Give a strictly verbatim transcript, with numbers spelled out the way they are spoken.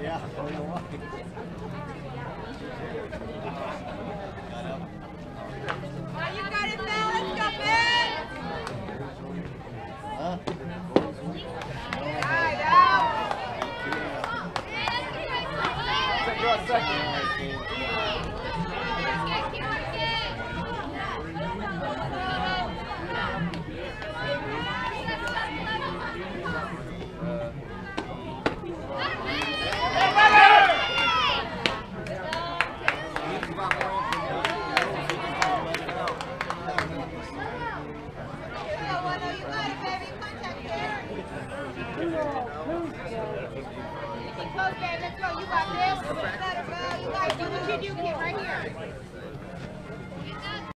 Yeah. Oh, you got it now. Let's go, Ben. Huh? All right, out. Second. Let's go. You got this. Better, bro. You got to do what you do, kid, right here.